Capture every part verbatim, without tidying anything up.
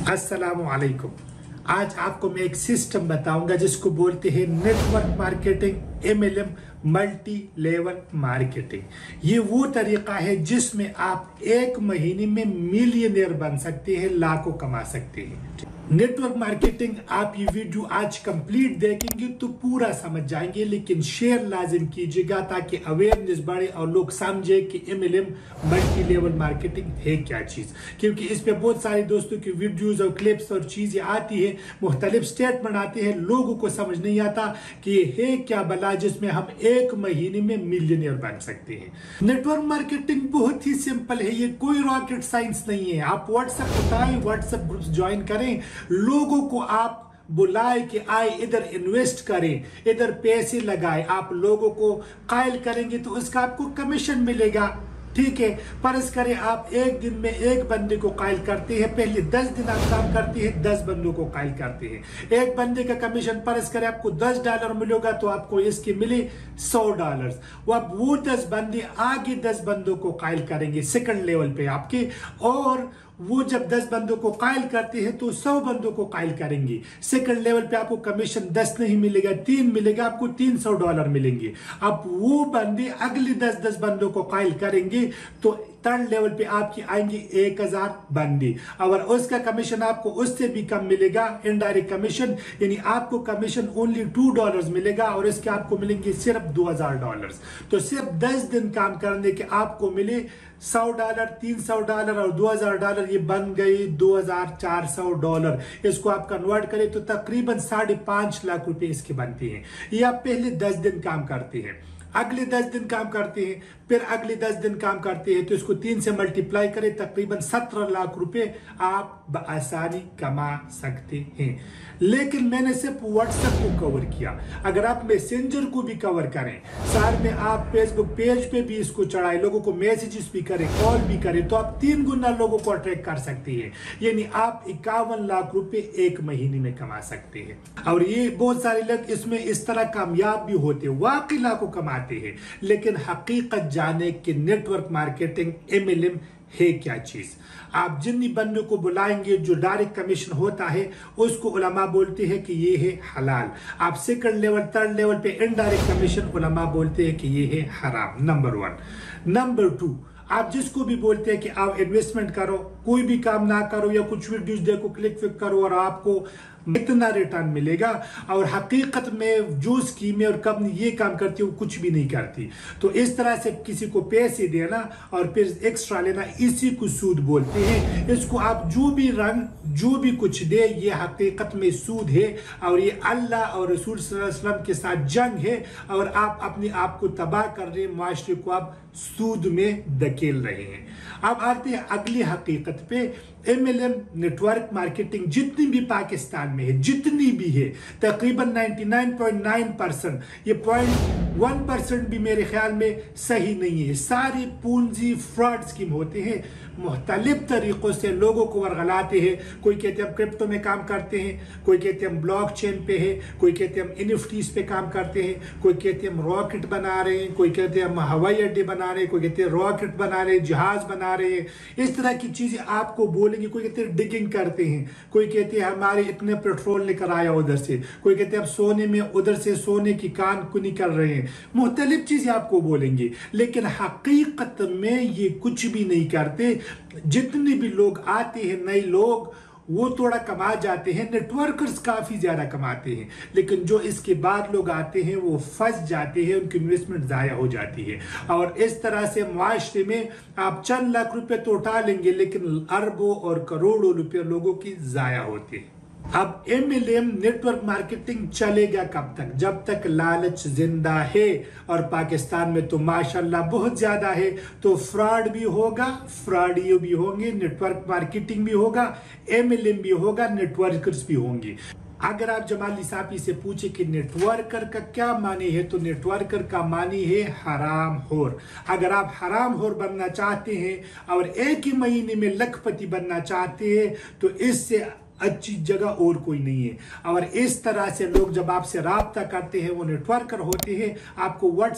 अस्सलामुअलैकुम। आज आपको मैं एक सिस्टम बताऊंगा जिसको बोलते हैं network marketing, M L M, multi level marketing. ये वो तरीका है जिसमें आप एक महीने में मिलियनेयर बन सकते हैं, लाखों कमा सकते हैं। नेटवर्क मार्केटिंग आप ये वीडियो आज कंप्लीट देखेंगे तो पूरा समझ जाएंगे, लेकिन शेयर लाजिम कीजिएगा ताकि अवेयरनेस बढ़े और लोग समझे कि M L M multi level marketing है क्या चीज। क्योंकि इस पे बहुत सारे दोस्तों की वीडियोस और क्लिप्स और चीजें आती है, मुख्तलिफ स्टेटमेंट आते हैं, लोगों को समझ नहीं आता कि ये है क्या बला जिसमें हम एक महीने में मिलियनियर बन सकते हैं। नेटवर्क मार्केटिंग बहुत ही सिंपल है, ये कोई रॉकेट साइंस नहीं है। आप व्हाट्सएप उठाएं, व्हाट्सएप ग्रुप्स ज्वाइन करें, लोगों को आप बुलाए कि आए इधर इन्वेस्ट करें, इधर पैसे लगाए, आप लोगों को कायल करेंगे तो उसका आपको कमीशन मिलेगा। ठीक है, फर्ज करें आप एक दिन में एक बंदे को कायल करते हैं, पहले दस दिन आप काम करते हैं, दस बंदों को कायल करते हैं। एक बंदे का कमीशन फर्ज करें आपको दस डॉलर मिलेगा तो आपको इसके मिले सौ डॉलर। वो अब वो दस बंदे आगे दस बंदों को कायल करेंगे सेकंड लेवल पे आपके, और वो जब दस बंदों को कायल करते हैं तो सौ बंदों को कायल करेंगे। सेकंड लेवल पे आपको कमीशन दस नहीं मिलेगा, तीन मिलेगा, आपको तीन सौ डॉलर मिलेंगे। अब वो बंदे अगले दस दस बंदों को कायल करेंगे तो थर्ड लेवल पे आपकी आएंगे एक हजार बंदे, और उसका कमीशन आपको उससे भी कम मिलेगा, इनडायरेक्ट कमीशन, यानी आपको कमीशन ओनली टू डॉलर मिलेगा और इसके आपको मिलेंगे सिर्फ दो हजार डॉलर। तो सिर्फ दस दिन काम करने के आपको मिले सौ डॉलर, तीन सौ डॉलर और दो हजार डॉलर, ये बन गई दो हजार चार सौ डॉलर। इसको आप कन्वर्ट करें तो तकरीबन साढ़े पांच लाख रुपए इसके बनते हैं। ये आप पहले दस दिन काम करते हैं, अगले दस दिन काम करते हैं, फिर अगले दस दिन काम करते हैं, तो इसको तीन से मल्टीप्लाई करें, तकरीबन सत्रह लाख रुपए आप आसानी कमा सकते हैं। लेकिन मैंने सिर्फ व्हाट्सएप को कवर किया, अगर आप मैसेंजर को भी कवर करें, साथ में आप फेसबुक पेज पे भी इसको चढ़ाए, लोगों को मैसेजेस भी करें, कॉल भी करें, तो आप तीन गुना लोगों को अट्रैक्ट कर सकते हैं। यानी आप इक्यावन लाख रुपए एक महीने में कमा सकते हैं। और ये बहुत सारे लोग इसमें इस तरह कामयाब भी होते हैं, वाकई लाखों कमाते हैं। लेकिन हकीकत जाने कि network marketing, M L M है क्या चीज। आप जिन बंदों को बुलाएंगे जो डायरेक्ट कमीशन होता है उसको उलमा बोलते हैं कि ये है हलाल। आप सेकंड लेवल, थर्ड लेवल पे इनडायरेक्ट कमीशन उलमा बोलते हैं कि ये है हराम। Number one. नंबर टू, आप जिसको भी बोलते हैं कि आप इन्वेस्टमेंट करो, कोई भी काम ना करो या कुछ वीडियोस देखो, क्लिक फिक करो और आपको इतना रिटर्न मिलेगा, और हकीकत में जो स्कीमें और कंपनी ये काम करती है वो कुछ भी नहीं करती। तो इस तरह से किसी को पैसे देना और फिर एक्स्ट्रा लेना, इसी को सूद बोलते हैं। इसको आप जो भी रंग, जो भी कुछ दे, ये हकीकत में सूद है और ये अल्लाह और रसूल सल्लल्लाहु अलैहि वसल्लम के साथ जंग है, और आप अपने आप को तबाह कर रहे हैं, माशरे को आप सूद में धकेल रहे हैं। अब आते हैं अगली हकीकत पे। M L M network marketing जितनी भी पाकिस्तान में है, जितनी भी है, तकरीबन निन्यानवे पॉइंट नौ परसेंट, ये पॉइंट वन परसेंट भी मेरे ख्याल में सही नहीं है। सारी पूंजी फ्रॉड स्कीम होते हैं, मुख्तलिफ तरीकों से लोगों को वर्गलाते हैं। कोई कहते हैं हम क्रिप्टो में काम करते हैं, कोई कहते हैं हम ब्लॉक चेन पे है, कोई कहते हैं हम एन एफ टीज पे काम करते हैं, कोई कहते हैं हम रॉकेट बना रहे हैं, कोई कहते हैं हम हवाई अड्डे बना रहे हैं, कोई कहते हैं रॉकेट बना रहे हैं, जहाज बना रहे हैं। इस तरह की चीजें आपको बोलेंगे। कोई कहते हैं डिगिंग करते हैं, कोई कहते हैं हमारे इतने पेट्रोल लेकर आया उधर से, कोई कहते हैं हम सोने में उधर से सोने की कान कुनी कर रहे हैं, मुख्तलिफ चीजें आपको बोलेंगे। लेकिन हकीकत में ये कुछ भी नहीं करते। जितने भी लोग आते हैं नए लोग, वो थोड़ा कमा जाते हैं, नेटवर्कर्स काफी ज्यादा कमाते हैं, लेकिन जो इसके बाद लोग आते हैं वो फंस जाते हैं, उनकी इन्वेस्टमेंट जाया हो जाती है। और इस तरह से मुआशरे में आप चंद लाख रुपए तो उठा लेंगे, लेकिन अरबों और करोड़ों रुपए लोगों की जाया होती है। अब M L M network marketing चलेगा कब तक? जब तक लालच जिंदा है, और पाकिस्तान में तो माशाल्लाह बहुत ज्यादा है, तो फ्रॉड भी होगा, फ्रॉडियो भी होंगे, नेटवर्क मार्केटिंग भी होगा, एम एल एम भी होगा, नेटवर्कर्स भी होंगे। अगर आप जमाली साफी से पूछे कि नेटवर्कर का क्या मानी है, तो नेटवर्कर का मानी है हराम खोर। अगर आप हराम खोर बनना चाहते हैं और एक ही महीने में लखपति बनना चाहते हैं, तो इससे अच्छी जगह और कोई नहीं है। और इस तरह से लोग जब आपसे राब्ता करते हैं वो नेटवर्कर होते हैं, आपको व्हाट्सएप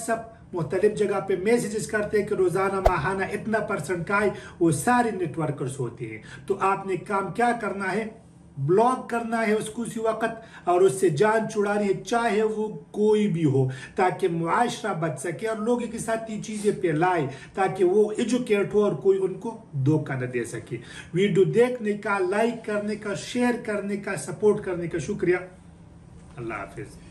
मुख्तलिफ जगह पे मैसेजेस करते हैं कि रोज़ाना माहाना इतना परसेंट का है, वो सारे नेटवर्कर्स होते हैं। तो आपने काम क्या करना है, ब्लॉक करना है उसको उसी वक्त और उससे जान छुड़ानी है, चाहे वो कोई भी हो, ताकि मुआशरा बच सके और लोगों के साथ ये चीज़ें फैलाए ताकि वो एजुकेट हो और कोई उनको धोखा न दे सके। वीडियो देखने का, लाइक करने का, शेयर करने का, सपोर्ट करने का शुक्रिया। अल्लाह हाफिज़।